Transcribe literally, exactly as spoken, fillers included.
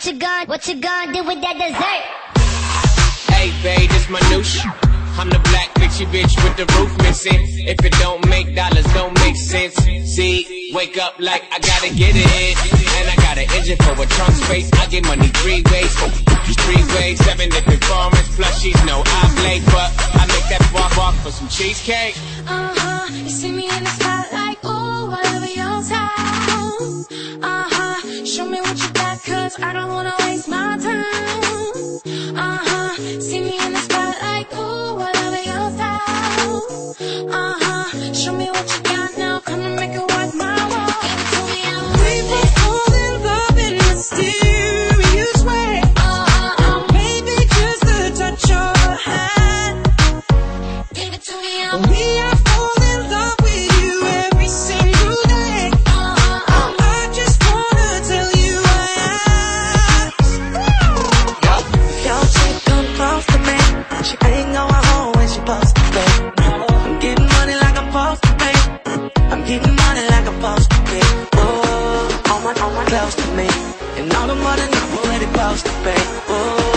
What you gonna, what you gonna do with that dessert? Hey babe, this my new shit. I'm the black bitchy bitch with the roof missing. If it don't make dollars, don't make sense. See, wake up like I gotta get it. And I got an engine for a trunk space. I get money three ways, three ways, seven different formats. Plus she's no oblate, but I make that walk walk for some cheesecake. Uh-huh, you see me in the spotlight, ooh, whatever your time. Uh-huh, show me what you got, cause I don't wanna waste my time. Uh-huh, see me in the spotlight, ooh, whatever your style. Uh-huh, show me what you got now, come and make it worth my while. We both fall in love in mysterious way. Uh-huh, maybe just the touch of a hand. Give it to me, I'm we are fall in love with you every single day. Uh-huh, I just wanna tell you I am. Yo, chick come close to me. She ain't going home when she supposed to pay. I'm getting money like I'm supposed to pay. I'm getting money like I'm supposed to pay. Oh, on my, on my close to me. And all the money know where they supposed to pay.